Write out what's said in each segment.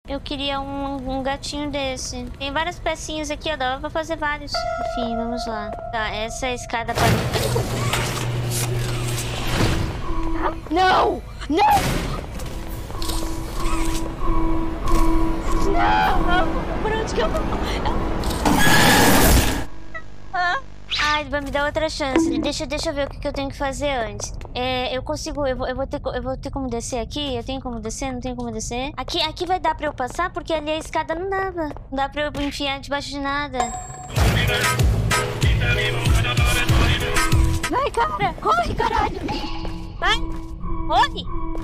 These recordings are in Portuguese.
Eu queria um gatinho desse. Tem várias pecinhas aqui, ó. Dava pra fazer vários. Enfim, vamos lá. Tá, essa é a escada para... Não! Não! Não! Por onde que eu vou? Ai, ele vai me dar outra chance. Deixa eu ver o que eu tenho que fazer antes. Eu consigo... Eu vou ter como descer aqui? Eu tenho como descer? Não tenho como descer? Aqui vai dar pra eu passar? Porque ali a escada não dava. Não dá pra eu enfiar debaixo de nada. Vai, cara! Corre, caralho! Vai! Corre!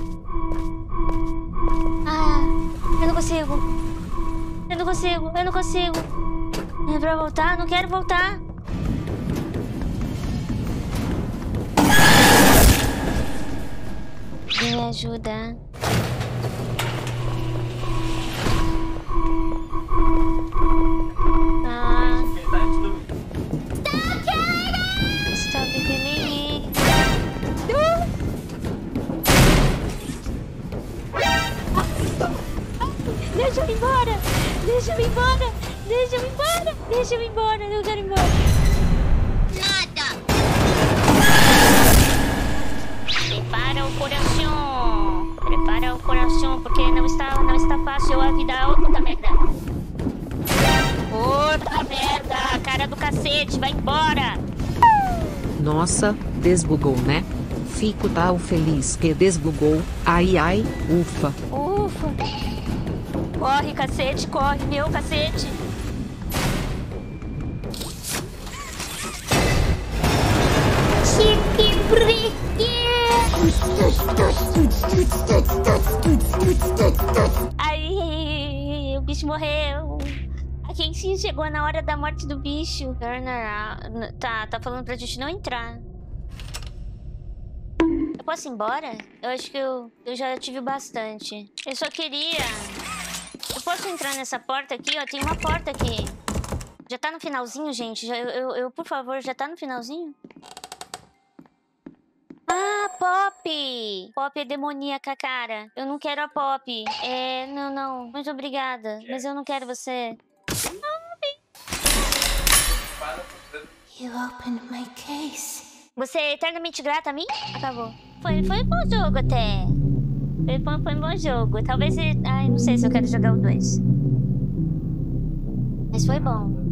Ah, eu não consigo. Eu não consigo. Eu não consigo. É pra voltar? Não quero voltar. Me ajuda. Ah. Stop killing me. Deixa eu ir embora. Deixa eu ir embora. Deixa eu ir embora. Deixa eu ir embora. Eu quero ir embora. Prepara o coração. Prepara o coração, porque não está fácil a vida. Oh, puta merda. Puta merda. Cara do cacete, vai embora. Nossa, desbugou, né? Fico tal feliz que desbugou. Ai, ai, ufa. Ufa. Corre, cacete, corre, meu cacete. Aí, o bicho morreu. A Kenshin chegou na hora da morte do bicho. Turn around. Tá falando pra gente não entrar. Eu posso ir embora? Eu acho que eu já tive bastante. Eu só queria... Eu posso entrar nessa porta aqui, ó? Tem uma porta aqui. Já tá no finalzinho, gente? Por favor, já tá no finalzinho? Ah, Pop! Pop é demoníaca, cara. Eu não quero a Pop. Não. Muito obrigada. Mas eu não quero você. You opened my case. Você é eternamente grata a mim? Acabou. Foi um bom jogo até. Foi um bom jogo. Talvez... Ai, não sei se eu quero jogar o 2. Mas foi bom.